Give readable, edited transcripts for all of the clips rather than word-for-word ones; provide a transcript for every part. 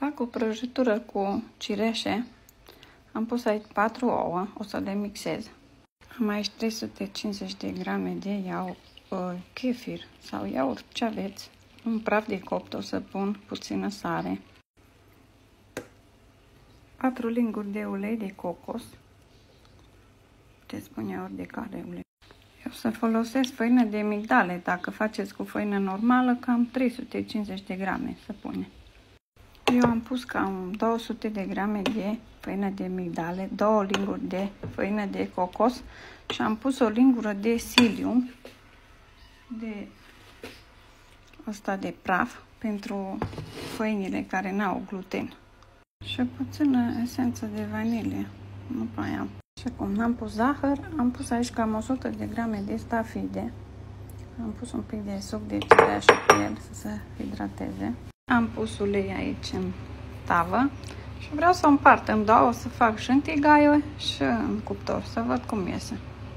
Fac o prăjitură cu cireșe. Am pus aici 4 ouă, o să le mixez. Am aici 350 de grame de kefir sau iaurt, ce aveți. Un praf de copt, o să pun puțină sare. 4 linguri de ulei de cocos. Puteți pune ori de care ulei. Eu să folosesc făină de migdale. Dacă faceți cu făină normală, cam 350 de grame să pune. Eu am pus cam 200 de grame de făină de migdale, 2 linguri de făină de cocos și am pus o lingură de psyllium, de asta de praf, pentru făinile care n-au gluten. Și puțină esență de vanilie, nu mai am. Și acum n-am pus zahăr, am pus aici cam 100 de grame de stafide. Am pus un pic de suc de cireașă pe el să se hidrateze. Am pus ulei aici în tavă și vreau să o împart în două, să fac și în tigaie și în cuptor, să văd cum iese.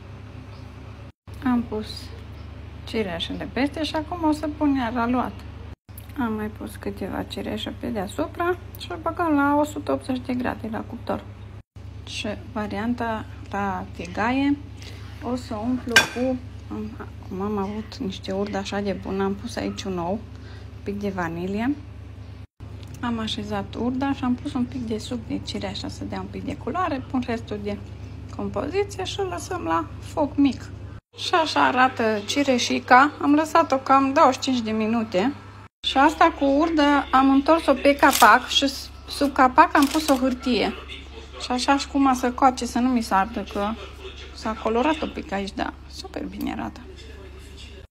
Am pus cireașele peste și acum o să pun iar aluat. Am mai pus câteva cireșe pe deasupra și o băgăm la 180 de grade la cuptor. Și varianta la tigaie o să umplu cu, cum am avut niște urdă așa de bună, am pus aici un ou, un pic de vanilie. Am așezat urda și am pus un pic de suc de cireașă să dea un pic de culoare, pun restul de compoziție și o lăsăm la foc mic. Și așa arată cireșica. Am lăsat-o cam 25 de minute. Și asta cu urdă am întors-o pe capac și sub capac am pus o hârtie. Și așa și cum să coace să nu mi se ardă, că s-a colorat un pic aici, da, super bine arată.